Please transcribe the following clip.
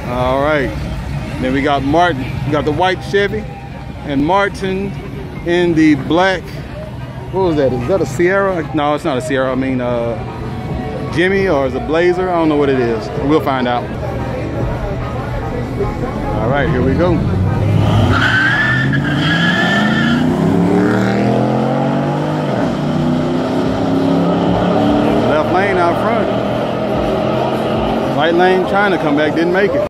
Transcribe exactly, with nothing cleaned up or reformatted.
All right. Then we got Martin. We got the white Chevy, and Martin in the black. What was that? Is that a Sierra? No, it's not a Sierra. I mean, uh, Jimmy, or is it a Blazer? I don't know what it is. We'll find out. All right, here we go. Left lane out front. Right lane trying to come back, didn't make it.